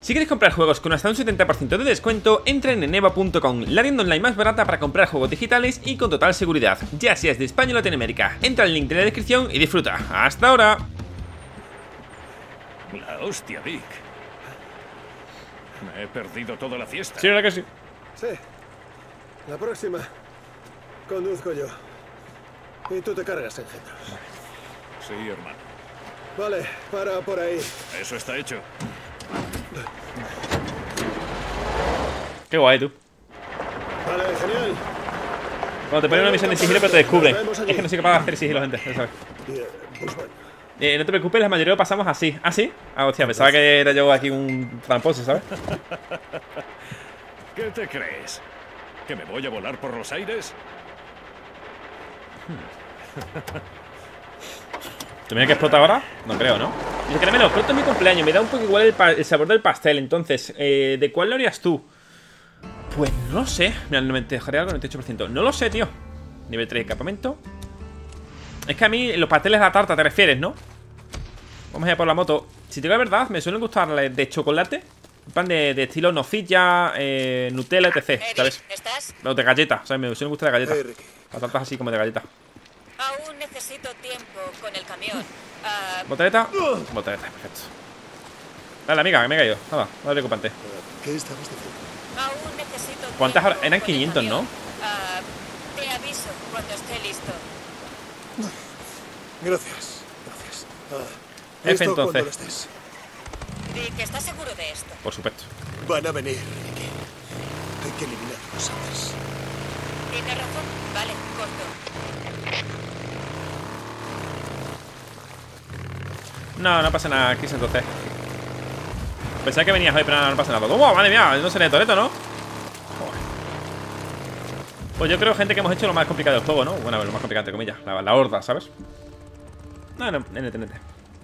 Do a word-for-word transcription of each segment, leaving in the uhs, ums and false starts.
Si queréis comprar juegos con hasta un setenta por ciento de descuento, entren en eva punto com, la tienda online más barata para comprar juegos digitales y con total seguridad, ya seas de España o Latinoamérica. Entra al link de la descripción y disfruta. ¡Hasta ahora! La hostia, Dick. Me he perdido toda la fiesta. Sí, ¿verdad que sí? Sí. La próxima conduzco yo. Y tú te cargas engendros. Sí, hermano. Vale, para por ahí. Eso está hecho. Qué guay, tú. Vale, genial. Cuando te ponen una misión de sigilo pero te descubren. Es que no soy capaz de hacer sigilo, gente, ya sabes. Bien, pues bueno. Eh, no te preocupes, la mayoría lo pasamos así. ¿Ah, sí? Ah, hostia, pensaba que era yo aquí un tramposo, ¿sabes? ¿Qué te crees? ¿Que me voy a volar por los aires? ¿Tú me que explota ahora? No creo, ¿no? Dice, caramelo, pronto es mi cumpleaños. Me da un poco igual el, el sabor del pastel. Entonces, eh, ¿de cuál lo harías tú? Pues no lo sé. Mira, me dejaría algo noventa y ocho por ciento. No lo sé, tío. Nivel tres de campamento. Es que a mí los pasteles de la tarta te refieres, ¿no? Vamos allá por la moto. Si te digo la verdad, me suelen gustar de chocolate. En plan de, de estilo nocilla, eh, Nutella, etcétera. ¿Sabes? ¿Estás? No, de galleta. O sea, me suelen gustar de galleta. Hey, Ricky. Las tartas así como de galleta. Aún necesito tiempo con el camión. Ah, ¿Botelleta? Botelleta, perfecto. Dale, amiga, que me he caído. Nada, no te preocupes. ¿Qué estabas diciendo? aún necesito ¿Cuántas tiempo horas? Eran con el quinientos, ¿no? camión. Ah, te aviso cuando esté listo. Gracias. Gracias. Ah, F, listo entonces. cuando lo estés. Rick, ¿estás seguro de esto? Por supuesto. Van a venir, Ricky. Hay que eliminarlos antes. Tienes razón. Vale, corto. No, no pasa nada, Chris, entonces. Pensaba que venías hoy, pero no, no pasa nada. ¡Oh, madre mía! No seré Toreto, ¿no? Joder. Pues yo creo, gente, que hemos hecho lo más complicado del juego, ¿no? Bueno, lo más complicado, entre comillas. La, la horda, ¿sabes? No, no, nete, nete.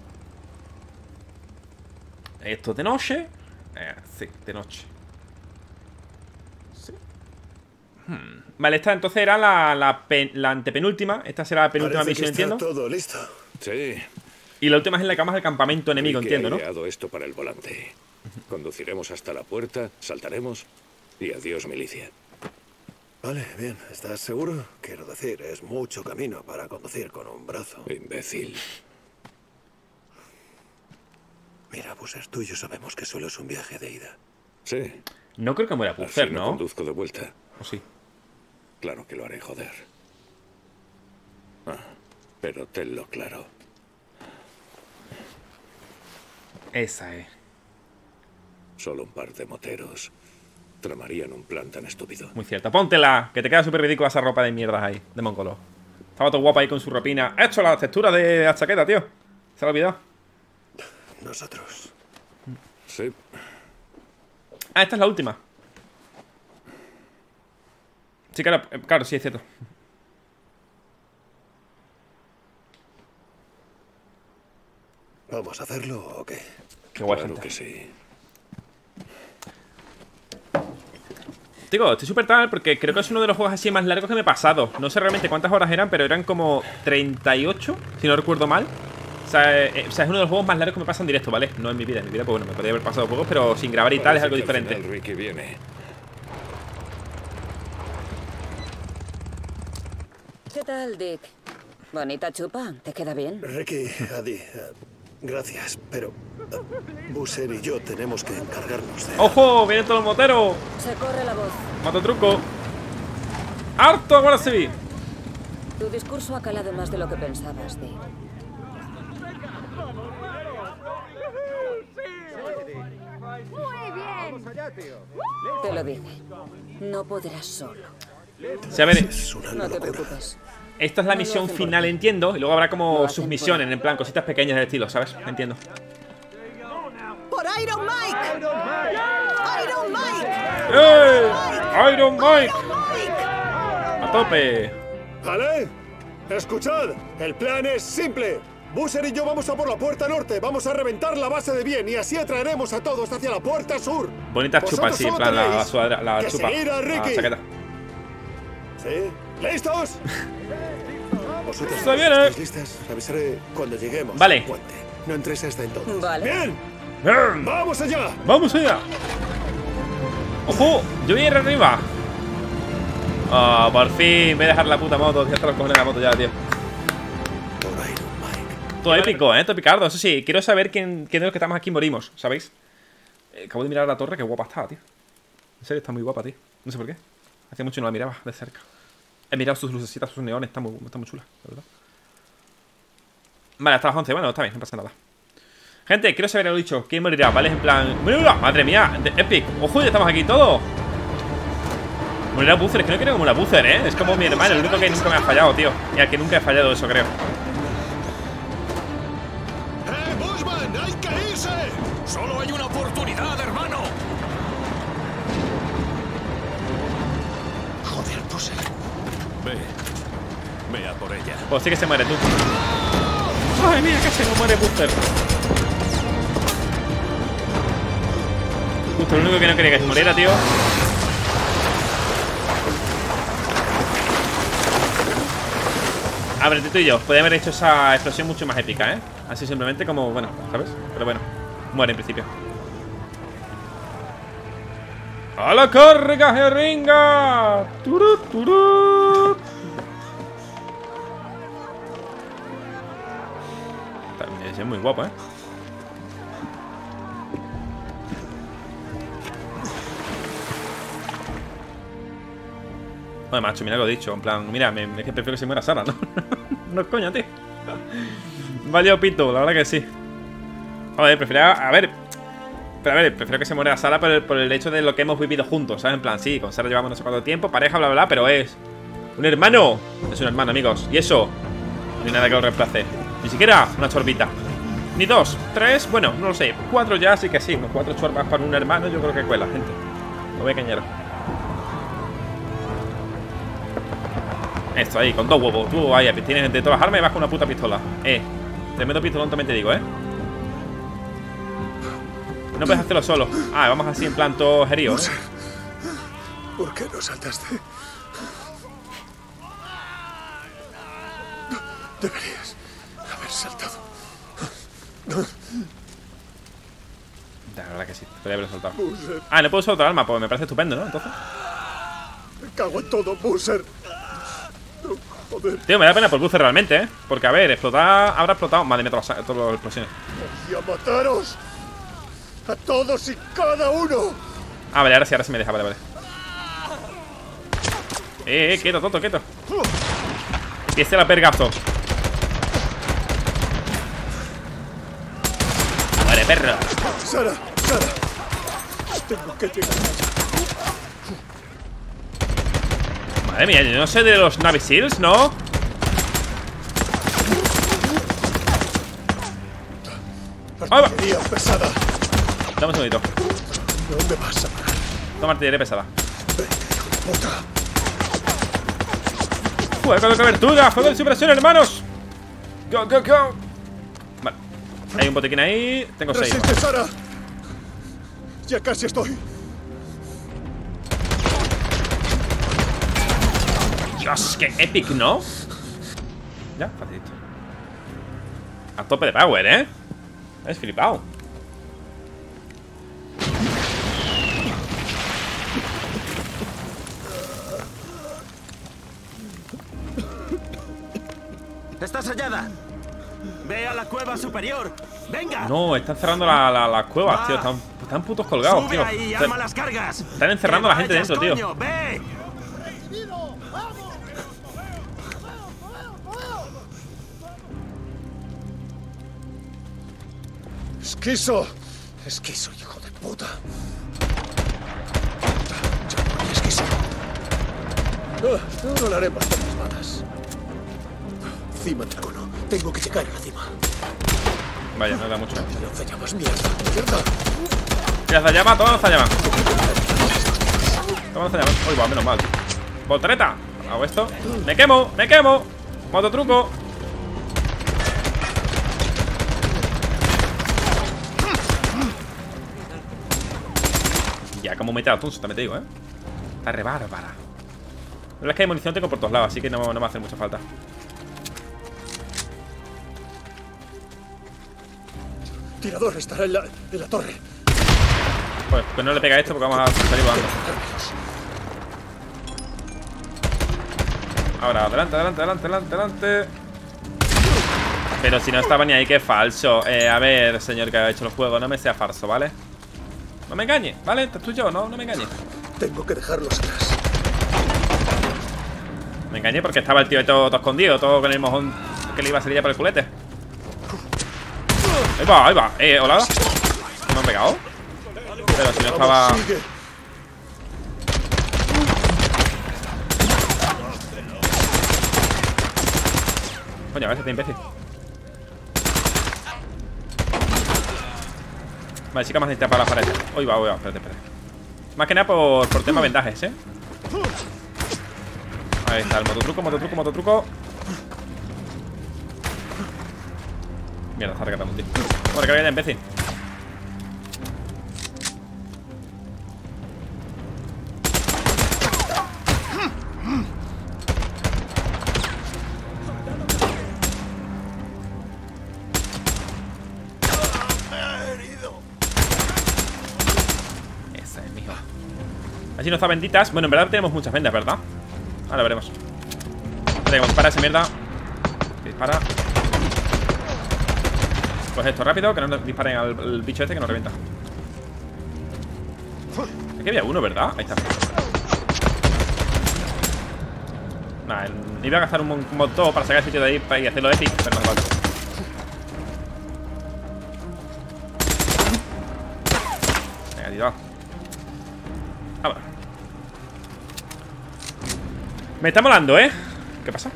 Esto es de noche. Eh, sí, de noche. Sí. Hmm. Vale, esta entonces era la, la, pen, la antepenúltima. Esta será la penúltima Parece misión, que está entiendo. todo listo. Sí. Y la última es en la cama del campamento enemigo, Ricky entiendo, ha ¿no? ideado esto para el volante. Conduciremos hasta la puerta, saltaremos y adiós, milicia. Vale, bien. ¿Estás seguro? Quiero decir, es mucho camino para conducir con un brazo. Imbécil. Mira, Busser, tú y yo sabemos que solo es un viaje de ida. Sí. No creo que muera Así Buffer, no ¿no? conduzco de vuelta. ¿O sí? Claro que lo haré, joder. Ah, pero tenlo claro. Esa es. Solo un par de moteros tramarían un plan tan estúpido. Muy cierta. Póntela, que te queda súper ridícula esa ropa de mierdas ahí, de mongolo. Estaba todo guapa ahí con su ropina. Ha hecho la textura de la chaqueta, tío. Se lo ha olvidado. Nosotros. Sí. Ah, esta es la última. Sí, claro, eh, claro, sí, es cierto. ¿Vamos a hacerlo o qué? Qué guay, Claro gente. que sí. Digo, estoy súper tal porque creo que es uno de los juegos así más largos que me he pasado. No sé realmente cuántas horas eran, pero eran como treinta y ocho, si no recuerdo mal. O sea, eh, o sea, es uno de los juegos más largos que me pasan en directo, ¿vale? No en mi vida, en mi vida, pues bueno, me podría haber pasado juegos, pero sin grabar y tal es Parece algo que al diferente. final Ricky viene. ¿Qué tal, Dick? Bonita chupa, ¿te queda bien? Ricky, Adi, eh, gracias, pero eh, Busser y yo tenemos que encargarnos de... ¡Ojo! ¡Vienen todos los moteros! Se corre la voz. ¡Mato truco! ¡Harto ahora sí! Tu discurso ha calado más de lo que pensabas, Dick. Te lo dije. No podrás solo. O sea, a ver, Es una No te locura. preocupes. esta es la No lo misión hacen por final, ti. entiendo. Y luego habrá Lo como hacen submisiones, por- en plan, cositas pequeñas del estilo, ¿sabes? Entiendo. ¡Por Iron Mike! ¡Iron Mike! ¡Eh! ¡Iron Mike! ¡Mike! ¡A tope! ¿Vale? Escuchad, el plan es simple. Busser y yo vamos a por la puerta norte, vamos a reventar la base de bien y así atraeremos a todos hacia la puerta sur. Bonitas chupas, Vosotros sí, en solo plan la, la, tenéis sudadera- la que chupa. seguir a La Ricky. chaqueta. ¿Sí? ¿Listos? Vosotros Está bien, ¿eh? ¿estáis listas? Avisaré cuando lleguemos Vale. al puente. No entréis hasta entonces. Vale. ¡Bien! ¡Vamos allá! ¡Vamos allá! ¡Ojo! Yo voy a ir arriba. Oh, por fin. Voy a dejar la puta moto. Ya está los cojones de la moto ya, tío. Por Iron Mike. Todo épico, ¿eh? Todo picardo. Eso sí, quiero saber quién, quién de los que estamos aquí morimos, ¿sabéis? Eh, acabo de mirar la torre. Qué guapa está, tío. En serio, está muy guapa, tío. No sé por qué. Hace mucho no la miraba de cerca. He mirado sus lucecitas, sus neones. Está muy, está muy chula, la verdad. Vale, hasta las once. Bueno, está bien, no pasa nada. Gente, quiero saber, lo dicho, ¿quién morirá? ¿Vale? En plan... ¡Mira! ¡Madre mía! De Epic. ¡Ojo! Ya estamos aquí todos. Morirá Buzzer. Es que no quiero como una Buzzer, ¿eh? Es como mi hermano, el único que nunca me ha fallado, tío. Y al que nunca he fallado eso, creo. ¡Eh, Bushman! ¡Hay que irse! ¡Solo hay una oportunidad, hermano! Joder, Buzzer. Ve. Ve a por ella. Pues sí que se muere tú. ¡Ay, mira! Casi no muere Buzzer. Justo lo único que no quería que se muriera, tío. A ver, tú y yo, podría haber hecho esa explosión mucho más épica, ¿eh? Así simplemente como, bueno, ¿sabes? Pero bueno, muere en principio. ¡A la carga, jeringa! ¡Turú, turú! También es muy guapo, ¿eh? Oye, macho, mira lo he dicho. En plan, mira, me, es que prefiero que se muera Sara, ¿no? No es coña, tío. Valió pito, la verdad que sí. Joder, prefiero... A ver... Pero a ver, prefiero que se muera Sara por el, por el hecho de lo que hemos vivido juntos, ¿sabes? En plan, sí, con Sara llevamos no sé cuánto tiempo, pareja, bla, bla, bla, pero es... ¡un hermano! Es un hermano, amigos. Y eso... No hay nada que lo reemplace. Ni siquiera una chorbita. Ni dos, tres, bueno, no lo sé. Cuatro ya, sí que sí. Unos cuatro chorbas para un hermano, yo creo que cuela, gente. Lo voy a cañero. Esto ahí, con dos huevos. Tú ahí, tienes de todas las armas y vas con una puta pistola. Eh, tremendo pistolón también te digo, eh. No puedes hacerlo solo. Ah, vamos así en plan todo herido, ¿eh? ¿Por qué no saltaste? Deberías haber saltado. La verdad que sí, podría haberlo soltado. Ah, no puedo soltar el arma, pues me parece estupendo, ¿no? Entonces. Me cago en todo, Buzzer. Joder. Tío, me da pena por Buzzer realmente, ¿eh? Porque, a ver, explotar... Habrá explotado... Madre mía, todas las, todas las explosiones. Voy a mataros. A todos y cada uno. Ah, vale, ahora sí, ahora sí me deja, vale, vale. Eh, eh, quieto, tonto, quieto. Y este la pergazo. Vale, perro. Sara, Sara. Tengo que llegar allá. Madre mía, yo no sé de los Navy Seals, ¿no? Artillería pesada. Dame un segundito. ¿Dónde vas a parar? Toma artillería pesada. Vete, hijo de puta. ¡Fuego de cobertura! ¡Fuego de supresión, hermanos! ¡Go, go, go! Vale. Hay un botiquín ahí. Tengo seis. Resiste, Sara. Ya casi estoy. Dios, qué epic, ¿no? Ya, facilito. A tope de power, ¿eh? Es flipado. ¡Estás hallada! ¡Ve a la cueva superior! ¡Venga! No, están cerrando las la, la cuevas, tío. Están, están putos colgados, Sube tío. ahí, Están, arma las cargas. están encerrando a la gente ¡Que dentro, vayas, tío. coño! ¡Ve! Esquizo. Esquizo, hijo de puta. Ya voy, esquizo. No, no lo haremos con mis malas. Cima del cono. Tengo que llegar a la cima. Vaya, no da mucho. Lanzallamas, mierda, mierda. Lanzallamas, toma lanzallamas. Toma lanzallamas. Uy, va, menos mal. Voltereta. Hago esto. Me quemo, me quemo. Mototruco. Ya, como mete a Tunso, también te digo, ¿eh? Está re bárbara. La verdad es que hay munición tengo por todos lados, así que no, no me hace mucha falta. tirador estará en la, en la torre. Pues que no le pega esto porque vamos a salir volando. Ahora, adelante, adelante, adelante, adelante, adelante. Pero si no estaba ni ahí, que falso. Eh, a ver, señor que ha hecho el juego, no me sea falso, ¿vale? No me engañe, ¿vale? Esto es tuyo, no, no me engañe. Tengo que dejarlos atrás. Me engañé porque estaba el tío todo, todo escondido, todo con el mojón que le iba a salir ya por el culete. Ahí va, ahí va. Eh, hola. ¿Me han pegado? Pero si no estaba... Coño, a ver si te imbécil. Vale, sí que más necesita para las paredes. Uy, va, uy, va, espérate, espérate. Más que nada por, por tema vendajes, ¿eh? Ahí está, el mototruco, mototruco, mototruco. Mierda, está recargando un tío. Bueno, que viene, imbécil. Esa es, mijo. Así no está benditas. Bueno, en verdad tenemos muchas vendas, ¿verdad? Ahora veremos. Espera, que dispara esa mierda. Dispara. Pues esto, rápido, que no nos disparen al, al bicho este que nos revienta. Aquí había uno, ¿verdad? Ahí está. Nah, iba a gastar un, un montón para sacar el sitio de ahí para ir a hacerlo epic, pero no vale. Venga, tío. Vámonos. Me está molando, ¿eh? ¿Qué pasa?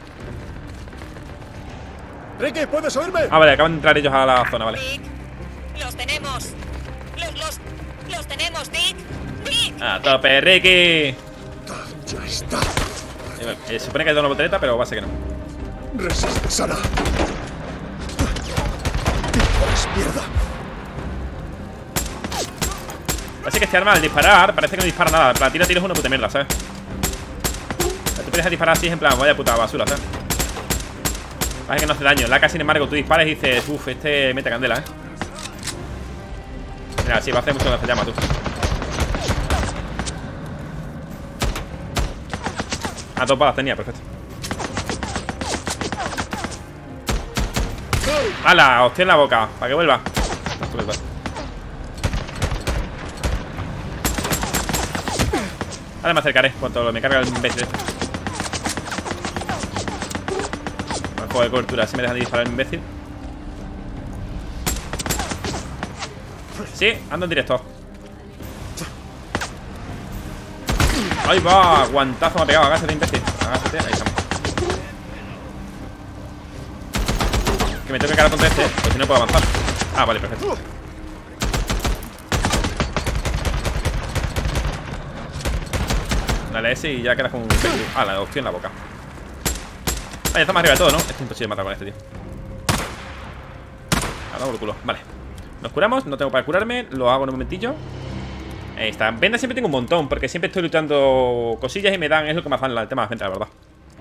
Ricky, ¿puedes oírme? Ah, vale, acaban de entrar ellos a la zona, vale. Dick, los tenemos. Los, los, los tenemos, Dick. Dick. A tope, Ricky. Ya está. Eh, Se supone que hay una voltereta, pero va a ser que no. Resiste, Sara. Mierda. Parece que este arma al disparar parece que no dispara nada. Para tiro a tiro es una puta mierda, ¿sabes? Tú puedes disparar así, en plan, vaya puta basura, ¿sabes? Parece que no hace daño. La K, sin embargo, tú disparas y dices, uff, este mete candela, ¿eh? Mira, sí, va a hacer mucho que se llama, tú. A dos balas tenía, perfecto. ¡Hala! Hostia en la boca, para que vuelva. Ahora me acercaré cuando me carga el imbécil este. Un juego de cobertura, si me dejan de disparar el imbécil. Sí, ando en directo. Ahí va, guantazo me ha pegado, agáchate, imbécil. Agáchate, ahí estamos. Que me tengo que cargar contra este, pues si no puedo avanzar. Ah, vale, perfecto. Dale ese y ya quedas con un... Ah, la hostia en la boca. Ah, ya está más arriba de todo, ¿no? Es imposible matar con este, tío. Ah, no, por el culo. Vale. Nos curamos, no tengo para curarme. Lo hago en un momentillo. Ahí está. Vendas siempre tengo un montón, porque siempre estoy luchando cosillas y me dan... Es lo que me hacen el tema de la gente, la verdad.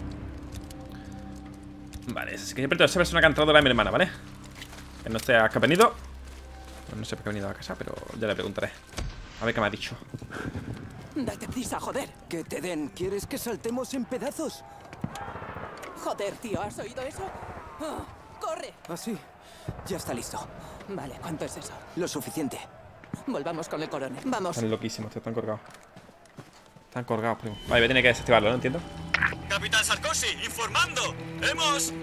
Vale, es que siempre tengo esa persona que ha entrado la de mi hermana, ¿vale? Que no sé a qué ha venido. No sé por qué ha venido a casa, pero ya le preguntaré. A ver qué me ha dicho. Date prisa, joder. Que te den. ¿Quieres que saltemos en pedazos? Joder, tío, ¿has oído eso? Oh, ¡Corre! ¿Ah, sí? Ya está listo. Vale, ¿cuánto es eso? Lo suficiente. Volvamos con el coronel. Vamos. Están loquísimos, tío, están colgados. Están colgados, primo. Vale, voy a tener que desactivarlo, ¿no? Entiendo. Capitán Sarkozy, informando. Hemos...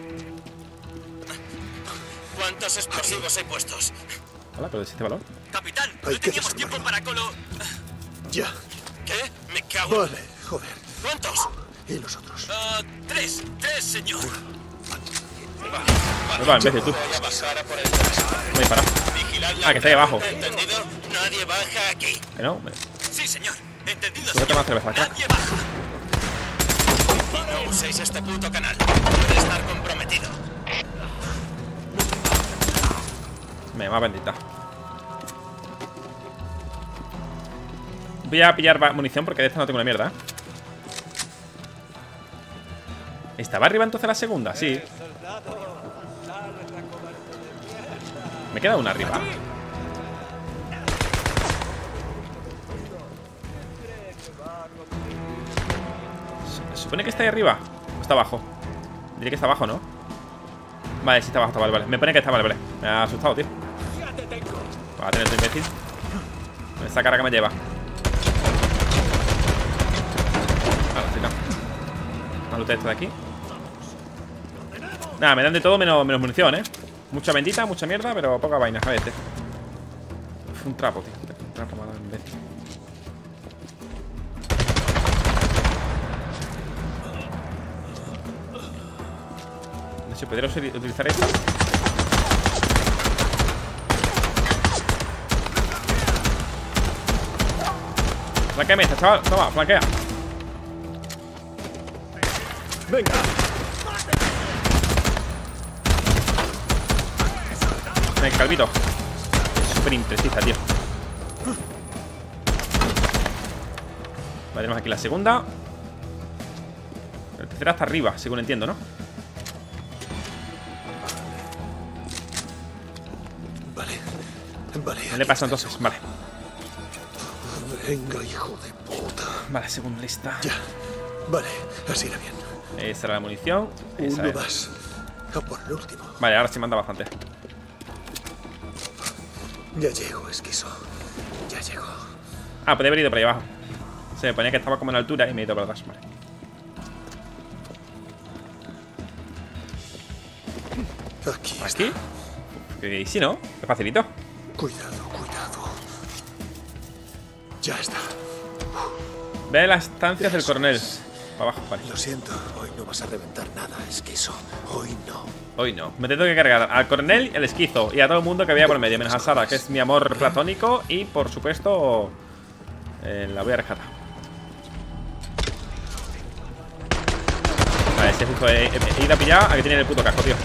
¿Cuántos explosivos hay puestos? Hola, pero desactívalo. Capitán, Hay no que teníamos tiempo desarmarlo. para colo... Ya. ¿Qué? Me cago en... Vale, joder. ¿Cuántos? ¿Y nosotros? Ah, tres, tres, señor. Ahí va, imbécil, tú. Voy a bajar a por el... Voy a disparar. Vigilar la... Ah, que está ahí abajo. ¿Entendido? Nadie baja aquí. Que no, hombre. Sí, señor. Entendido, Tú no te señor. vas a cerveza, crack. Nadie baja. Y no uséis este puto canal. Puede estar comprometido. Me va bendita. Voy a pillar munición porque de esta no tengo una mierda, ¿eh? ¿Estaba arriba entonces la segunda? Sí. Me queda una arriba. ¿Se supone que está ahí arriba? ¿O está abajo? Diré que está abajo, ¿no? Vale, sí está abajo, está, vale, vale. Me pone que está, vale, vale. Me ha asustado, tío. Va a tener tu imbécil. Esa cara que me lleva. Vale, sí, no. Más loot este de aquí. Nada, me dan de todo menos, menos munición, ¿eh? Mucha bendita, mucha mierda, pero poca vaina, a ver este. Uf, un trapo, tío. Un trapo malo, imbécil. No sé, ¿podría utilizar esto? Flanqueame esta, chaval. Toma, flanquea. Venga. El calvito. Es súper imprecisa, tío. Vale, tenemos aquí la segunda. La tercera está arriba, según entiendo, ¿no? Vale. Vale. ¿Qué le pasa entonces? Vale. Venga, hijo de puta. Vale, segunda lista. Ya. Vale, así era bien. Esa era la munición. Esa Uno era. más. A por el último. Vale, ahora sí manda bastante. Ya llego, esquizo. Ya llego. Ah, podía haber ido por ahí abajo. Se me ponía que estaba como en altura y me he ido por atrás. Vale. Aquí. ¿Aquí? Y sí, ¿no? Es facilito. Cuidado, cuidado. Ya está. Ve las estancias del coronel. Para abajo, vale. Lo siento, hoy no vas a reventar nada, esquizo. Hoy no. Hoy no. Me tengo que cargar al coronel, el esquizo y a todo el mundo que había por medio, menos a Sara, que es mi amor platónico. Y por supuesto, eh, la voy a rescatar. Vale, si justo he, he, he ido a pillar a que tiene el puto casco, tío.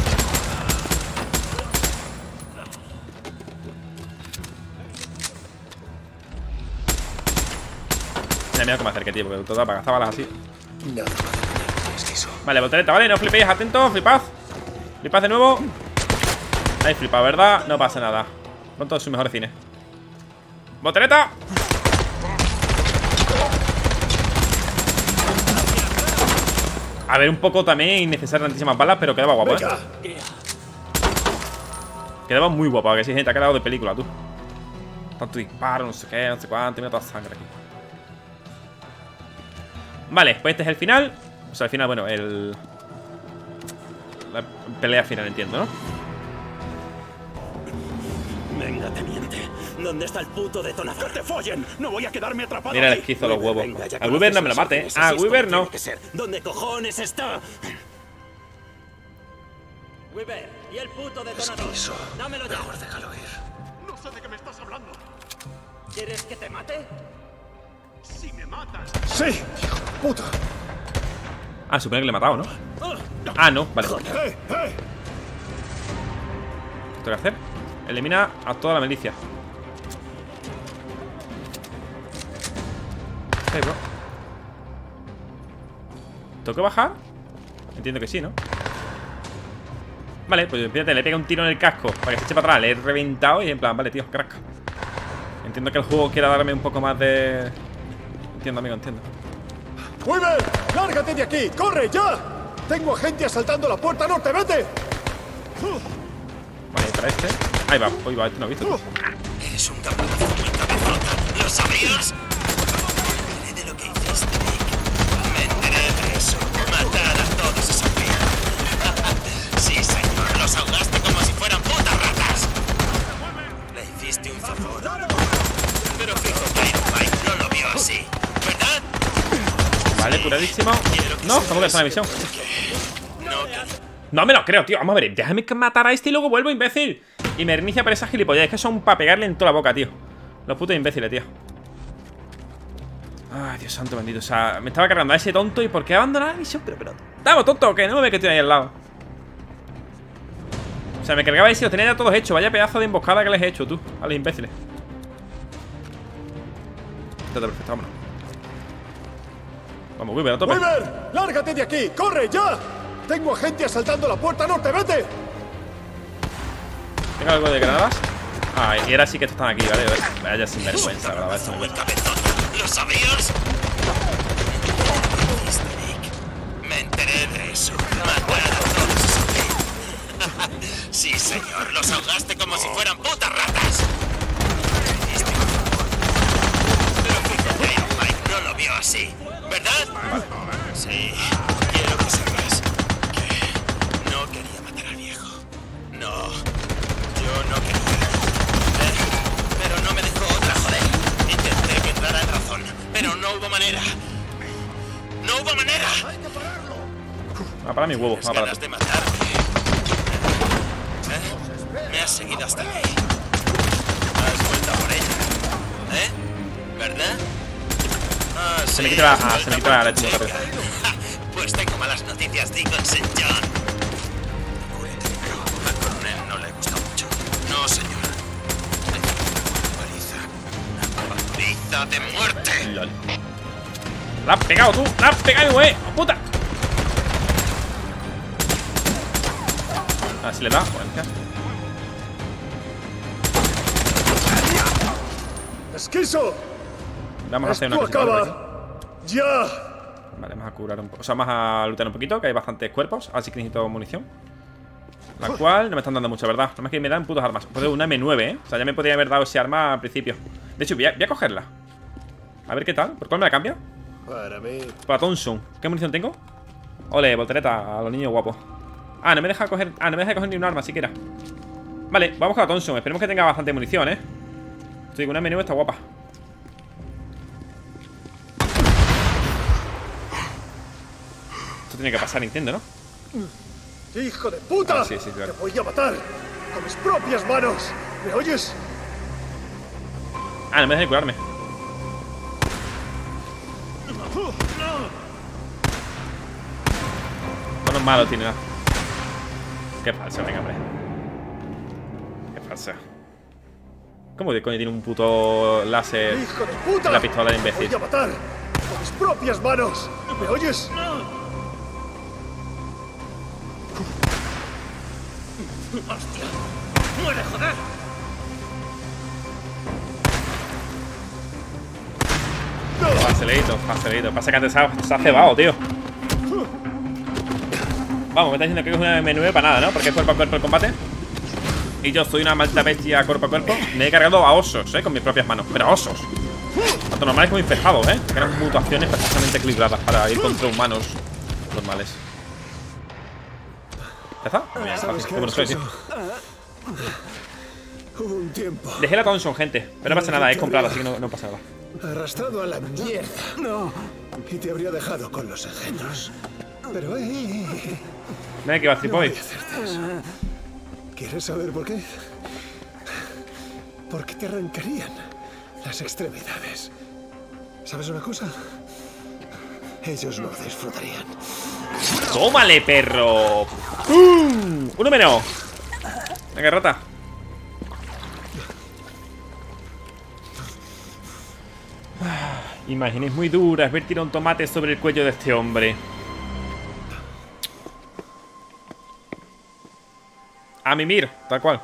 Mira, mira cómo me acerqué, tío, porque todo apagaba balas así. Nada, esquizo. Vale, voltereta, vale, no flipéis, atentos, flipad. Flipad de nuevo. Ahí flipa, ¿verdad? No pasa nada. Pronto es su mejor cine. ¡Voltereta! A ver, un poco también innecesario tantísimas balas, pero quedaba guapo, ¿eh? Quedaba muy guapo, que sí, gente, ha quedado de película, tú. Tanto disparo, no sé qué, no sé cuánto, mira toda sangre aquí. Vale, pues este es el final. O sea, el final, bueno, el... la pelea final, entiendo, ¿no? Venga, teniente. ¿Dónde está el puto detonador? ¡Que te follen! ¡No voy a quedarme atrapado! Mira el aquí. esquizo, los huevos. Venga, ya A Weaver no me lo conoces mate, ¿eh? los A órdenes, Weaver así no. tiene que ser. ¿Dónde cojones está? Weaver, ¿y el puto detonador? Esquizo. Dámelo ya. Mejor déjalo ir. No sé de qué me estás hablando. ¿Quieres que te mate? Si me matas. ¡Sí! ¡Hijo de puta! Ah, supone que le he matado, ¿no? Ah, no, vale. ¡Eh, eh! ¿Qué tengo que hacer? Elimina a toda la milicia. Hey, bro. ¿Tengo que bajar? Entiendo que sí, ¿no? Vale, pues fíjate, le pega un tiro en el casco para que se eche para atrás. Le he reventado y en plan, vale, tío, crack. Entiendo que el juego quiera darme un poco más de... Entiendo, amigo, entiendo. ¡Weaver! ¡Lárgate de aquí! ¡Corre, ya! ¡Tengo a gente asaltando la puerta norte! ¡Vete! Vale, para este. Ahí va, hoy va, este no he visto. Eres un cabrón muy cabezota. ¿Lo sabías? Me enteré de lo que hiciste, Nick. Me enteré de eso. Matar a todos esos días. Sí, señor. Los ahogaste como si fueran putas ratas. Le hiciste un favor. Pero fijo que Iron Mike no lo vio así, ¿verdad? Vale, curadísimo. No, ¿cómo que es una misión? No, que... No me lo creo, tío. Vamos a ver, déjame matar a este y luego vuelvo, imbécil. Y me reinicia por esa gilipollas. Es que son para pegarle en toda la boca, tío. Los putos imbéciles, tío. Ay, Dios santo bendito. O sea, me estaba cargando a ese tonto. ¿Y por qué abandonar la misión? Pero, pero... Estamos tonto, que no me ve que estoy ahí al lado. O sea, me cargaba ese y los tenía ya todos hechos. Vaya pedazo de emboscada que les he hecho, tú. A los imbéciles. Está perfecto, vámonos. Vamos, Weaver, a tope. ¡Weaver! ¡Lárgate de aquí! ¡Corre, ya! ¡Tengo a gente asaltando la puerta norte! ¡Vete! ¿Tengo algo de granadas? Ah, y ahora sí que están aquí, ¿vale? Vaya sinvergüenza, ¿verdad? Vaya sinvergüenza. ¿Lo sabías? Me enteré de eso. Matar a todos esos. Sí, señor. Los ahogaste como si fueran putas ratas. Pero fíjate, Mike no lo vio así, ¿verdad? Sí. Quiero que sepas que no quería matar al viejo. No. Yo no quería. ¿Eh? Pero no me dejó otra, joder. Intenté que entrara en razón, pero no hubo manera. ¡No hubo manera! Va para mi huevo, va para ganas de matarme. ¿Eh? Me has seguido hasta aquí. Has vuelto a por ella. ¿Eh? ¿Verdad? Ah, Se sí, me quita la... has Ah, vuelto se me a quita la por leche tu muy rápido. chica. Pues tengo malas noticias, Deacon Saint John. Al coronel no le gusta mucho. No, señor. Paliza. Paliza de muerte. Lol. ¡La has pegado tú! ¡La has pegado, güey! ¡Oh, puta! A ver si le da. Joder, ¿qué? ¡Esquizo! Vamos a hacer una ¡Esto cosita por aquí. acaba! ¡Ya! Vale, vamos a curar un poco. O sea, vamos a lootar un poquito, que hay bastantes cuerpos. Así que necesito munición. La cual no me están dando mucha, ¿verdad? Nada más que me dan putos armas. Puedo una eme nueve, ¿eh? O sea, ya me podría haber dado ese arma al principio. De hecho, voy a, voy a cogerla. A ver qué tal. ¿Por cuál me la cambia? Para mí. Para Thompson. ¿Qué munición tengo? Ole, voltereta a los niños guapos. Ah, no me deja coger. Ah, no me deja coger ni un arma siquiera. Vale, vamos con la Thompson. Esperemos que tenga bastante munición, ¿eh? Estoy con una eme nueve, está guapa. Esto tiene que pasar Nintendo, ¿no? ¡Hijo de puta! Ah, sí, sí, claro. ¡Te voy a matar! ¡Con mis propias manos! ¿Me oyes? Ah, no me deja de curarme. Tonos malos tiene, ¿no? Qué falso, venga, hombre. Qué falso. ¿Cómo de coño tiene un puto láser? ¡Hijo de puta! La pistola de ¡Te imbécil. voy a matar! ¡Con mis propias manos! ¿Me oyes? ¡Hostia! ¡Muere, joder! Facilito, facilito. Pasa que antes se ha, se ha cebado, tío. Vamos, me está diciendo que es una eme nueve para nada, ¿no? Porque es cuerpo a cuerpo el combate. Y yo soy una malta bestia cuerpo a cuerpo. Me he cargado a osos, ¿eh? Con mis propias manos. Pero a osos. Tanto normales como infestados, ¿eh? Que eran mutaciones perfectamente equilibradas para ir contra humanos normales. ¿Ya está? Muy bien, fácil. Qué bueno soy, tío. Hubo un tiempo Dejé la Thompson, gente. Pero no pasa nada, es comprada, así que no, no pasa nada. arrastrado a la mierda. No. Y te habría dejado con los engendros. Pero eh, Mira que va no Tripoy. voy a hacerte eso. ¿Quieres saber por qué? Porque te arrancarían las extremidades. ¿Sabes una cosa? Ellos lo disfrutarían. ¡Tómale, perro! ¡Pum! ¡Uno menos! Venga, rata. Imágenes muy duras. Ver tirar un tomate sobre el cuello de este hombre. A mimir, tal cual.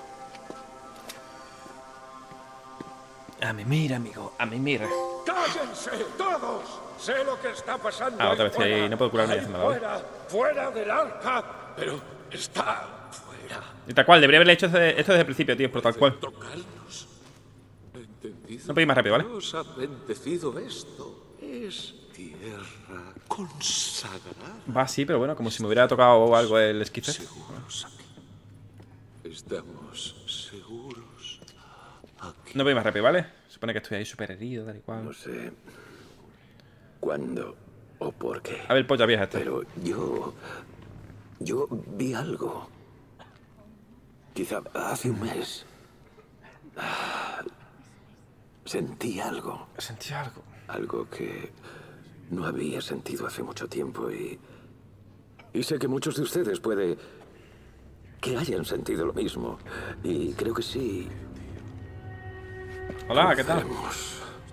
A mimir, amigo. A mimir. ¡Cállense todos! Sé lo que está pasando. Ah, otra ahí vez estoy ahí, fuera. no puedo curarme Ahí haciendo nada, ¿vale? fuera, fuera del arca, pero está fuera. Y tal cual, debería haberle hecho esto desde, esto desde el principio, tío, por tal cual. Tocarnos. ¿Entendido? No podéis más rápido, ¿vale? Dios ha bendecido esto. Es tierra consagrada. Va, sí, pero bueno, como si me hubiera tocado algo el esquife. Seguros aquí. Estamos seguros aquí. No podéis más rápido, ¿vale? Supone que estoy ahí súper herido, tal y cual. No sé cuándo o por qué. A ver, polla vieja este. Pero yo... Yo vi algo. Quizá hace un mes. Ah, Sentí algo. Sentí algo. Algo que no había sentido hace mucho tiempo y... Y sé que muchos de ustedes puede que hayan sentido lo mismo. Y creo que sí. Hola, ¿qué tal? Podemos.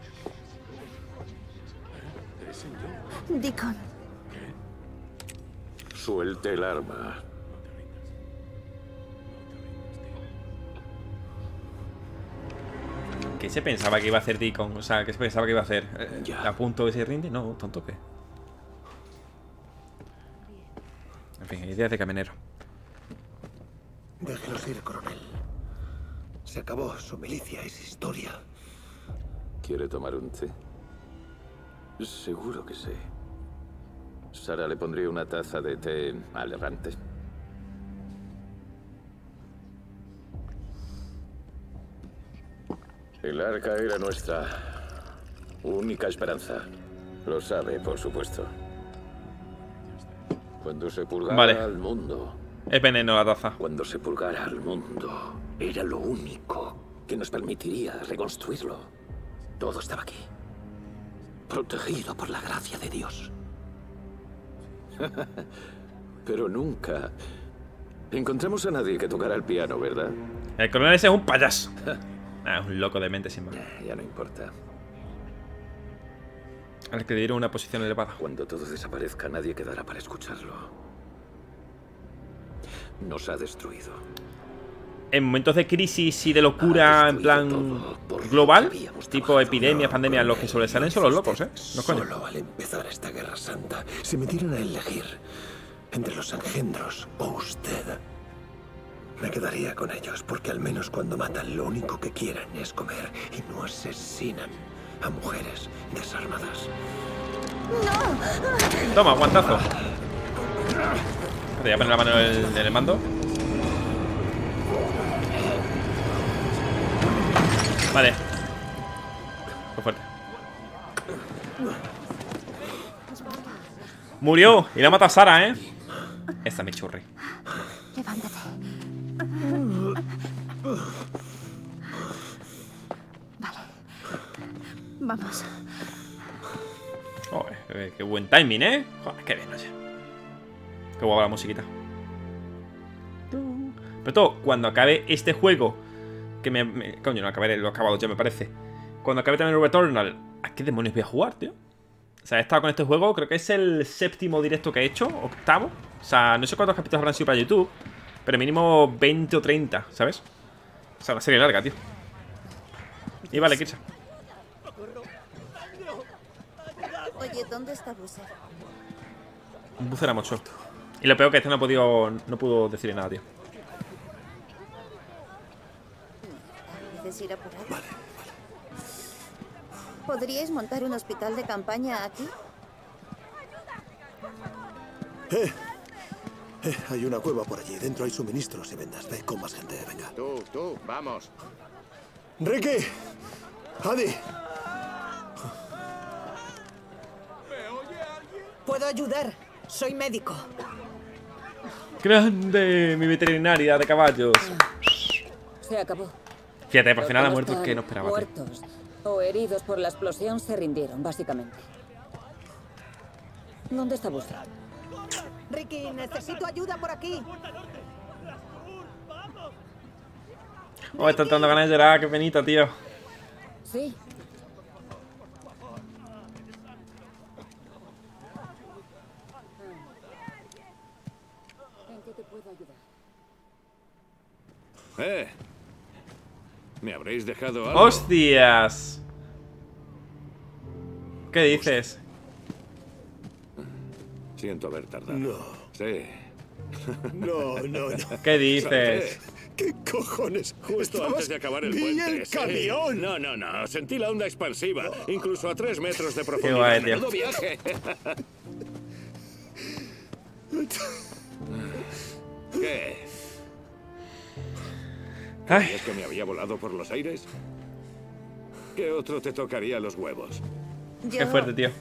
Deacon. Suelte el arma. se pensaba que iba a hacer Deacon? O sea, ¿qué se pensaba que iba a hacer? Eh, Ya. ¿Le apunto que se rinde? No, tonto que. En fin, ideas de camionero. Déjenos ir, coronel. Se acabó. Su milicia es historia. ¿Quiere tomar un té? Seguro que sí. Sara le pondría una taza de té al errante. El arca era nuestra única esperanza. Lo sabe, por supuesto. Cuando se pulgara Vale. al mundo, Es veneno la taza. cuando se pulgara al mundo, era lo único que nos permitiría reconstruirlo. Todo estaba aquí, protegido por la gracia de Dios. Pero nunca encontramos a nadie que tocara el piano, ¿verdad? El coronel ese es un payaso. Ah, es un loco de mente sin más. Ya no importa. Al que le dieron una posición elevada. Cuando todo desaparezca, nadie quedará para escucharlo. Nos ha destruido. En momentos de crisis y de locura, en plan global, tipo epidemias, pandemias, los que sobresalen son los locos, ¿eh? No coño. Solo al empezar esta guerra santa, si me dieran a elegir entre los engendros o usted, me quedaría con ellos, porque al menos cuando matan lo único que quieren es comer y no asesinan a mujeres desarmadas. Toma, guantazo. Voy a poner la mano en el, en el mando. Vale. Fue fuerte. Murió. Y la mata a Sara, ¿eh? Esta es mi churri. Levántate. Vale. Vamos. Joder, qué, qué buen timing, ¿eh? Joder, qué bien, oye. Qué guapa la musiquita. Pero todo, cuando acabe este juego, que me, me coño, no acabaré, lo he acabado ya, me parece. Cuando acabe también el Returnal, ¿a qué demonios voy a jugar, tío? O sea, he estado con este juego, creo que es el séptimo directo que he hecho, octavo. O sea, no sé cuántos capítulos habrán sido para YouTube, pero mínimo veinte o treinta, ¿sabes? O sea, una serie larga, tío. Y vale, Kirsa. Oye, ¿dónde está Boozer? Un buzo era mucho. Y lo peor que este no ha podido, no pudo decirle nada, tío. ¿Puedes ir a por él? Vale, vale. ¿Podríais montar un hospital de campaña aquí? Eh, eh, hay una cueva por allí. Dentro hay suministros y vendas. Ve con más gente, venga. Tú, tú, vamos. ¡Ricky! ¡Adi! ¿Puedo ayudar? Soy médico. ¡Grande! Mi veterinaria de caballos. Se acabó. Fíjate, por Los final que ha no muerto están que no esperaba, tío. muertos o heridos por la explosión se rindieron, básicamente. ¿Dónde está Boozer? Ricky, necesito ayuda por aquí. Oh, está entrando ganas de llorar, qué penita, tío. Sí. ¿En qué te puedo ayudar? Eh. ¿Me habréis dejado algo? ¡Hostias! ¿Qué dices? Siento haber tardado. No. Sí. No, no, no. ¿Qué dices? ¿Qué cojones? Justo Estabas- antes de acabar el ¡Vi puente. el sí. camión! No, no, no. Sentí la onda expansiva. Incluso a tres metros de profundidad. guay, tío. Menudo viaje. ¿Qué? Ay. ¿Creías que me había volado por los aires? ¿Qué otro te tocaría los huevos? Qué fuerte, tío.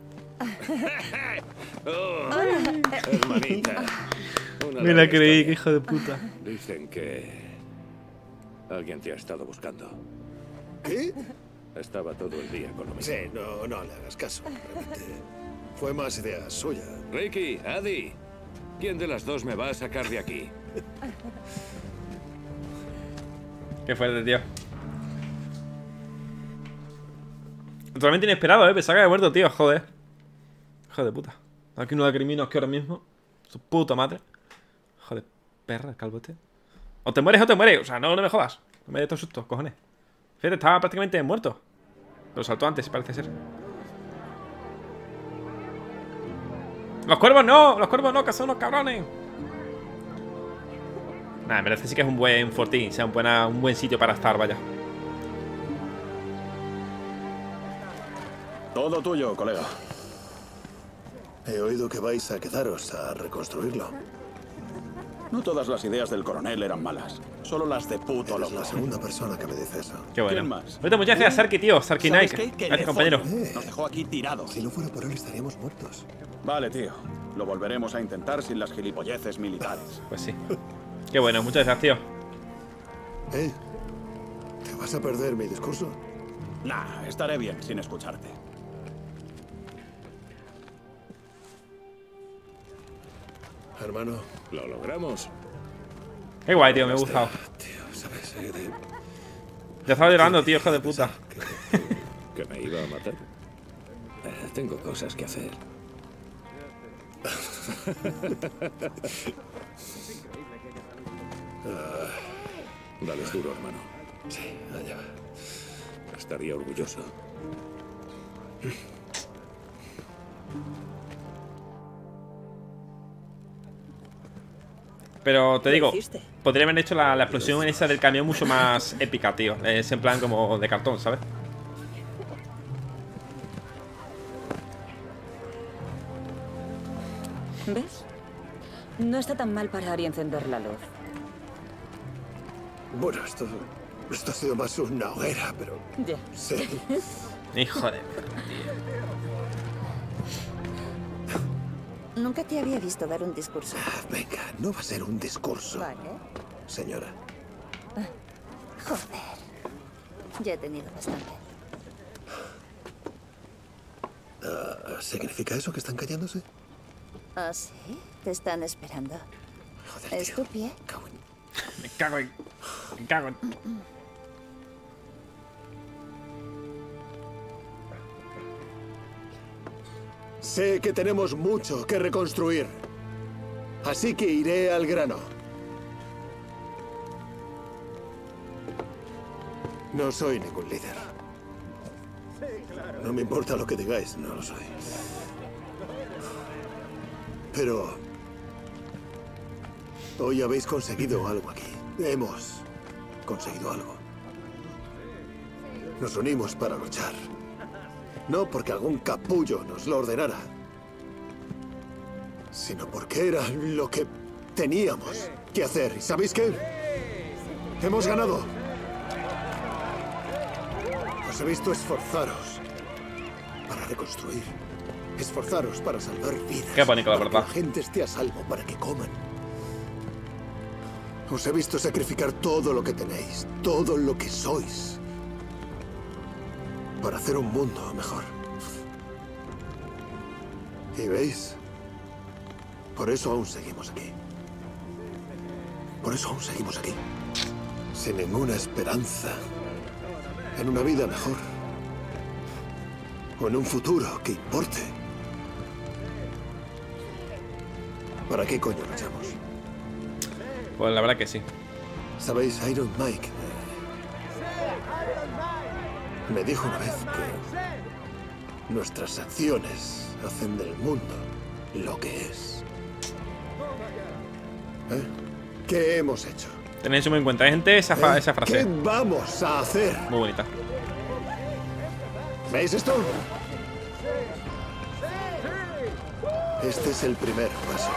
Oh, hermanita. Una Me la larga creí, historia. que hijo de puta. Dicen que alguien te ha estado buscando. ¿Qué? Estaba todo el día con lo mismo. Sí, no, no le hagas caso. Realmente fue más idea suya. Ricky, Adi, ¿quién de las dos me va a sacar de aquí? Qué fuerte, tío. Totalmente inesperado, eh. Pensaba que había muerto, tío. Joder. Hijo de puta. Aquí uno de criminos que ahora mismo. Su puta madre. Hijo de perra, el calvo este. O te mueres o te mueres. O sea, no, no me jodas. No me des estos sustos, cojones. Fíjate, estaba prácticamente muerto. Lo saltó antes, parece ser. ¡Los cuervos no! ¡Los cuervos no! ¡Que son unos cabrones! Nada, merece sí que es un buen fortín. O sea, un, buena, un buen sitio para estar, vaya. Todo tuyo, colega. He oído que vais a quedaros a reconstruirlo. No todas las ideas del coronel eran malas. Solo las de puto Eres loco. la segunda persona que me dice eso. Qué bueno. ¿Quién más? Ahorita muchas gracias a Sarky, tío. Sarky ¿Sabes Nike. qué? Que Gracias, le compañero. follen. Nos dejó aquí tirados. Si no fuera por él estaríamos muertos. Vale, tío. Lo volveremos a intentar sin las gilipolleces militares. Pues sí. Qué bueno, muchas gracias, tío. ¿Eh? ¿Te vas a perder mi discurso? Nah, estaré bien sin escucharte. Hermano, lo logramos. Qué guay, tío, me ha gustado. Tío, ¿sabes? Eh, de... Ya estaba llorando, tío, hijo de puta. ¿Que me iba a matar? Eh, tengo cosas que hacer. ah, dale duro, hermano. Sí, allá va. Estaría orgulloso. Pero te ¿Lo digo, hiciste? podría haber hecho la, la explosión esa del camión mucho más épica, tío. Es en plan como de cartón, ¿sabes? ¿Ves? No está tan mal parar y encender la luz. Bueno, esto, esto ha sido más una hoguera, pero... Ya. Sí. Hijo de... Nunca te había visto dar un discurso. Ah, venga, no va a ser un discurso. Vale. Señora. Joder. Ya he tenido bastante. Uh, ¿Significa eso que están callándose? ¿Ah, sí? Te están esperando. Joder, ¿Es tío. tu pie? Me cago en... Me cago en... Sé que tenemos mucho que reconstruir. Así que iré al grano. No soy ningún líder. No me importa lo que digáis, no lo soy. Pero... hoy habéis conseguido algo aquí. Hemos conseguido algo. Nos unimos para luchar. No porque algún capullo nos lo ordenara, sino porque era lo que teníamos que hacer. ¿Y sabéis qué? Hemos ganado. Os he visto esforzaros para reconstruir. Esforzaros para salvar vidas. Qué bonito, la para verdad. que la gente esté a salvo, para que coman. Os he visto sacrificar todo lo que tenéis, todo lo que sois, para hacer un mundo mejor. ¿Y veis? Por eso aún seguimos aquí. Por eso aún seguimos aquí. Sin ninguna esperanza en una vida mejor. O en un futuro que importe. ¿Para qué coño luchamos? Pues la verdad que sí. ¿Sabéis? Iron Mike me dijo una vez que nuestras acciones hacen del mundo lo que es. ¿Eh? ¿Qué hemos hecho? Tenéis muy en cuenta, gente, esa, fa- ¿Eh? esa frase. ¿Qué vamos a hacer? Muy bonita. ¿Veis esto? Este es el primer paso.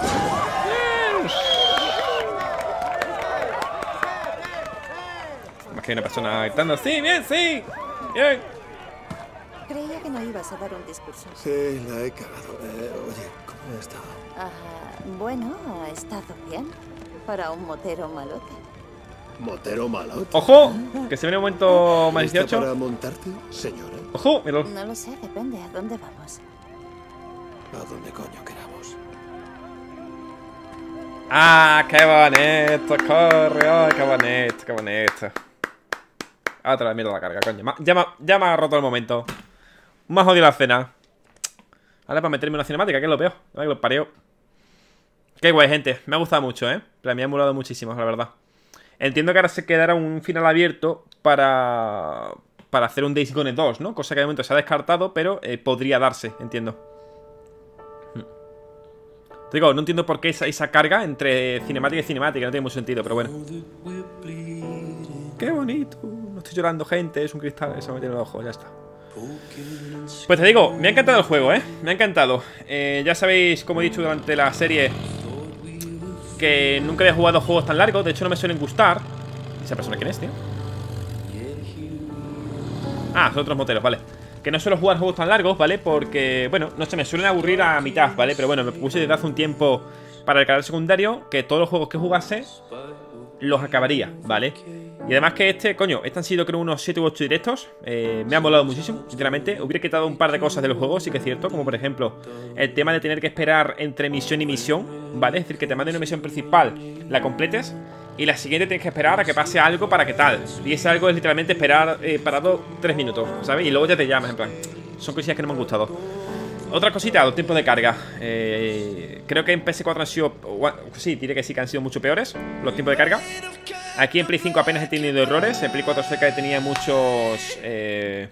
Más que hay una persona gritando, sí, bien, sí, bien. Creía que no ibas a dar un discurso. Sí, la he cagado. Eh, oye, ¿cómo ha estado? Ah, bueno, ha estado bien. Para un motero malote. ¿Motero malo? ¡Ojo! Que se viene un momento más ¿Lista dieciocho. para montarte, señora? ¡Ojo! Míralo. No lo sé, depende. ¿A dónde vamos? A donde coño queramos. ¡Ah, qué bonito! ¡Corre! ¡Ay, qué bonito! ¡Qué bonito! Ahora te la mierda la carga, coño. Ma- Ya me, ha- ya me ha roto el momento. Me ha jodido la cena. Ahora para meterme una cinemática, que es lo peor. Ay, que lo parió. Qué guay, gente. Me ha gustado mucho, ¿eh? Pero me ha molado muchísimo, la verdad. entiendo que ahora se quedará un final abierto para, para hacer un Days Gone dos, ¿no? Cosa que de momento se ha descartado, pero eh, podría darse, entiendo. Te digo, no entiendo por qué esa, esa carga entre cinemática y cinemática, no tiene mucho sentido, pero bueno. Qué bonito. No estoy llorando, gente, es un cristal, eso me tiene el ojo, ya está. Pues te digo, me ha encantado el juego, ¿eh? Me ha encantado. eh, Ya sabéis, como he dicho durante la serie, que nunca había jugado juegos tan largos. De hecho no me suelen gustar. ¿Esa persona quién es, tío? Ah, son otros moteros, vale. Que no suelo jugar juegos tan largos, ¿vale? Porque, bueno, no sé, me suelen aburrir a mitad, ¿vale? Pero bueno, me puse desde hace un tiempo para el canal secundario que todos los juegos que jugase los acabaría, ¿vale? Y además que este, coño, este han sido creo unos siete u ocho directos. eh, Me ha molado muchísimo, sinceramente. Hubiera quitado un par de cosas del juego, sí que es cierto. Como por ejemplo, el tema de tener que esperar entre misión y misión, ¿vale? Es decir, que te manden una misión principal, la completes, y la siguiente tienes que esperar a que pase algo para que tal. Y ese algo es literalmente esperar eh, parado tres minutos, ¿sabes? Y luego ya te llamas, en plan. Son cosillas que no me han gustado. Otra cosita, los tiempos de carga. eh, Creo que en P S cuatro han sido... Sí, diré que sí que han sido mucho peores los tiempos de carga. Aquí en Play cinco apenas he tenido errores. En Play cuatro sé que tenía muchos eh,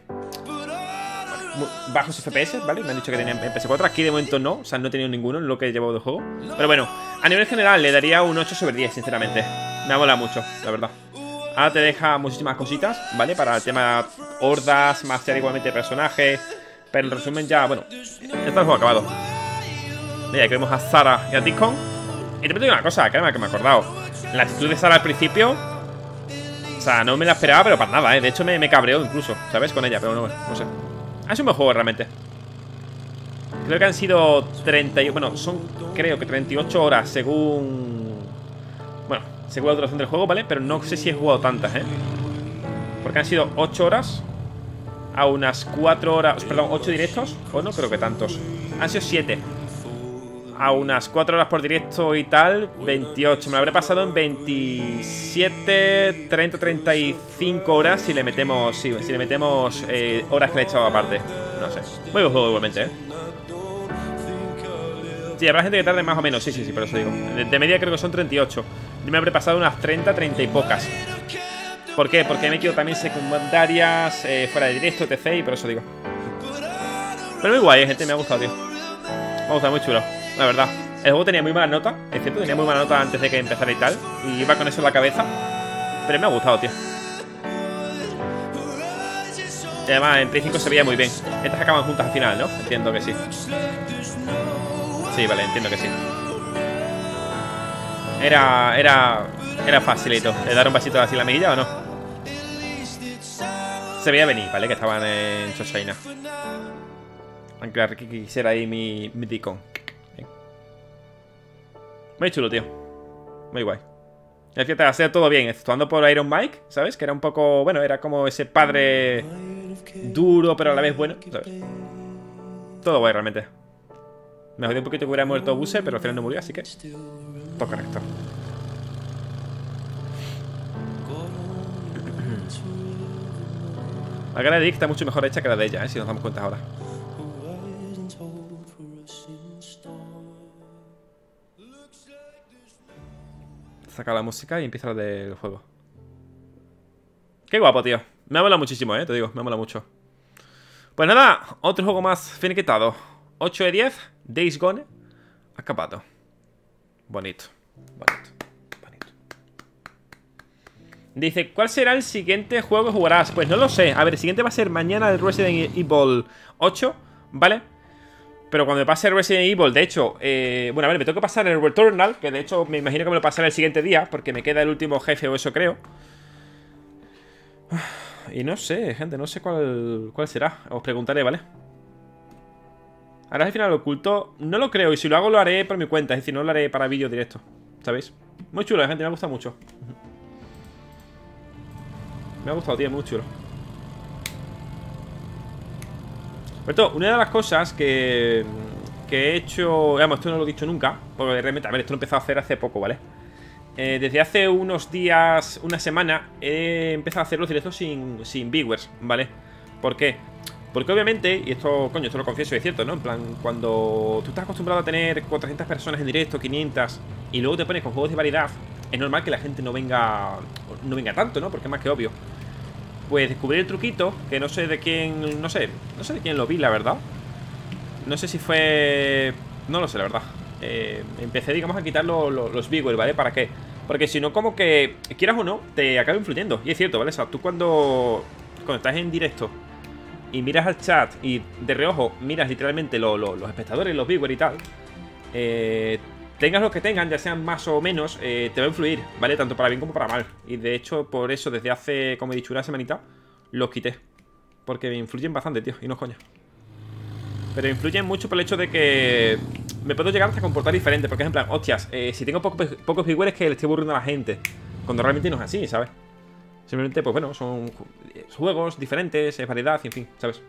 bajos F P S, ¿vale? Me han dicho que tenía en P S cuatro. Aquí de momento no, o sea, no he tenido ninguno en lo que he llevado de juego. Pero bueno, a nivel general le daría un ocho sobre diez, sinceramente. Me ha molado mucho, la verdad. Ahora te deja muchísimas cositas, ¿vale? Para el tema hordas, mastear igualmente personajes. Pero en resumen ya, bueno, ya está el juego acabado. Mira, aquí vemos a Zara y a Deacon. Y te digo una cosa, que me he acordado. La actitud de Zara al principio, o sea, no me la esperaba, pero para nada, ¿eh? De hecho me, me cabreó incluso, ¿sabes? Con ella, pero no, no sé. Ha sido un buen juego realmente. Creo que han sido treinta y... Bueno, son creo que treinta y ocho horas según... Bueno, según la duración del juego, ¿vale? Pero no sé si he jugado tantas, ¿eh? Porque han sido ocho horas a unas cuatro horas... Perdón, ocho directos. O no creo que tantos. Han sido siete a unas cuatro horas por directo y tal, veintiocho. Me lo habré pasado en veintisiete, treinta, treinta y cinco horas si le metemos, sí, si le metemos eh, horas que le he echado aparte. No sé. Muy buen juego igualmente, ¿eh? Sí, habrá gente que tarde más o menos, sí, sí, sí, por eso digo. De, de media creo que son treinta y ocho. Yo me habré pasado unas treinta, treinta y pocas. ¿Por qué? Porque me he metido también secundarias, eh, fuera de directo, etcétera. Y por eso digo. Pero muy guay, gente, me ha gustado, tío. Me ha gustado, muy chulo, la verdad. El juego tenía muy mala nota, es cierto, tenía muy mala nota antes de que empezara y tal. Y iba con eso en la cabeza. Pero me ha gustado, tío. Y además en Play cinco se veía muy bien. Estas acaban juntas al final, ¿no? Entiendo que sí. Sí, vale, entiendo que sí. Era... Era... Era facilito. ¿Le dar un vasito así en la mejilla o no? Se veía venir, ¿vale? Que estaban en Shoshaina. Aunque Ricky quisiera ahí mi, mi Deacon. Muy chulo, tío. Muy guay. Y fíjate, hacer todo bien, exceptuando por Iron Mike, ¿sabes? Que era un poco... Bueno, era como ese padre duro, pero a la vez bueno, ¿sabes? Todo guay, realmente. Me jodí un poquito que hubiera muerto Buse, pero al final no murió, así que... Todo correcto. La cara de Dick está mucho mejor hecha que la de ella, ¿eh? Si nos damos cuenta ahora. Saca la música y empieza la del juego. Qué guapo, tío. Me ha molado muchísimo, eh, te digo, me ha molado mucho. Pues nada, otro juego más finiquitado. ocho de diez, Days Gone acabado. Bonito, bonito, bonito. Dice, ¿cuál será el siguiente juego que jugarás? Pues no lo sé. A ver, el siguiente va a ser mañana el Resident Evil ocho, ¿vale? Pero cuando me pase el Resident Evil, de hecho, eh, bueno, a ver, me tengo que pasar el Returnal, que de hecho me imagino que me lo pasaré el siguiente día, porque me queda el último jefe o eso creo. Y no sé, gente, no sé cuál, cuál será. Os preguntaré, ¿vale? Ahora al final lo oculto, no lo creo, y si lo hago lo haré por mi cuenta, es decir, no lo haré para vídeo directo, ¿sabéis? Muy chulo, gente, me ha gustado mucho. Me ha gustado, tío, muy chulo. Pero una de las cosas que, que he hecho... Digamos, esto no lo he dicho nunca, porque realmente, a ver, esto lo he empezado a hacer hace poco, ¿vale? Eh, desde hace unos días, una semana, he empezado a hacer los directos sin, sin viewers, ¿vale? ¿Por qué? Porque obviamente, y esto, coño, esto lo confieso, es cierto, ¿no? En plan, cuando tú estás acostumbrado a tener cuatrocientas personas en directo, quinientas, y luego te pones con juegos de variedad, es normal que la gente no venga no venga tanto, ¿no? Porque es más que obvio. Pues descubrí el truquito, que no sé de quién, no sé, no sé de quién lo vi, la verdad. No sé si fue... No lo sé, la verdad. Eh, empecé, digamos, a quitar lo, lo, los viewers, ¿vale? ¿Para qué? Porque si no, como que, quieras o no, te acaba influyendo. Y es cierto, ¿vale? O sea, tú cuando, cuando estás en directo y miras al chat y de reojo miras literalmente lo, lo, los espectadores, los viewers y tal, eh, tengas lo que tengan, ya sean más o menos, eh, te va a influir, ¿vale? Tanto para bien como para mal. Y de hecho, por eso, desde hace, como he dicho, una semanita, los quité. Porque me influyen bastante, tío, y no es coña. Pero influyen mucho por el hecho de que me puedo llegar hasta a comportar diferente. Porque es en plan, hostias, eh, si tengo poco, pocos viewers es que le estoy aburriendo a la gente. Cuando realmente no es así, ¿sabes? Simplemente, pues bueno, son juegos diferentes, es variedad, en fin, ¿sabes?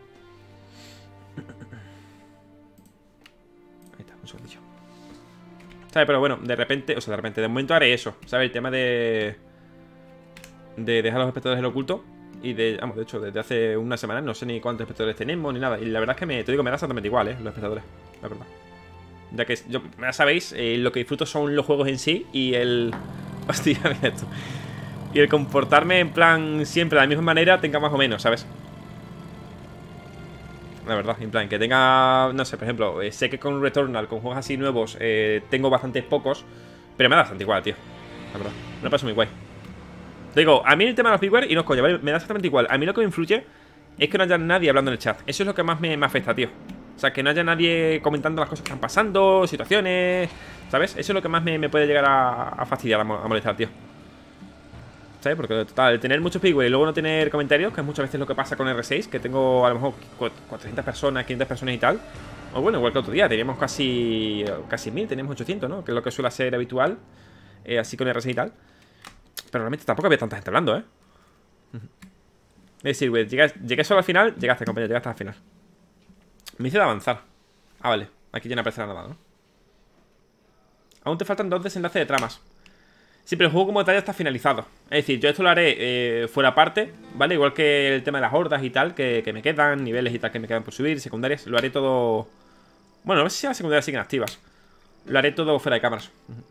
Ahí está, un segundillo. ¿Sabes? Pero bueno, de repente, o sea, de repente, de momento haré eso, ¿sabes? El tema de... De dejar a los espectadores en lo oculto. Y de, vamos, de hecho, desde hace una semana no sé ni cuántos espectadores tenemos ni nada. Y la verdad es que me, te digo, me da exactamente igual, ¿eh? Los espectadores, la verdad. Ya que, yo, ya sabéis, eh, lo que disfruto son los juegos en sí y el... Hostia, mira esto. Y el comportarme en plan siempre de la misma manera tenga más o menos, ¿sabes? La verdad, en plan, que tenga, no sé, por ejemplo, eh, sé que con Returnal, con juegos así nuevos, eh, tengo bastantes pocos, pero me da bastante igual, tío. La verdad, me lo paso muy guay. Te digo, a mí el tema de los viewers, y no es coña, ¿vale? Me da exactamente igual. A mí lo que me influye es que no haya nadie hablando en el chat. Eso es lo que más me, me afecta, tío. O sea, que no haya nadie comentando las cosas que están pasando, situaciones, ¿sabes? Eso es lo que más me, me puede llegar a, a fastidiar, a molestar, tío. ¿Sabes? Porque total, tener muchos viewers y luego no tener comentarios, que es muchas veces lo que pasa con R seis, que tengo a lo mejor cuatrocientas personas, quinientas personas y tal. O bueno, igual que otro día, teníamos casi casi mil, teníamos ochocientos, ¿no? Que es lo que suele ser habitual, eh, así con R seis y tal. Pero realmente tampoco había tanta gente hablando, ¿eh? Es decir, güey, llegué, llegué solo al final. Llegaste, compañero, llegaste al final. Me hice de avanzar. Ah, vale, aquí ya no aparecerá nada, ¿no? Aún te faltan dos desenlaces de tramas. Sí, pero el juego como tal ya está finalizado. Es decir, yo esto lo haré eh, fuera parte, ¿vale? Igual que el tema de las hordas y tal, que, que me quedan, niveles y tal que me quedan por subir, secundarias. Lo haré todo... Bueno, no sé si las secundarias siguen activas. Lo haré todo fuera de cámaras.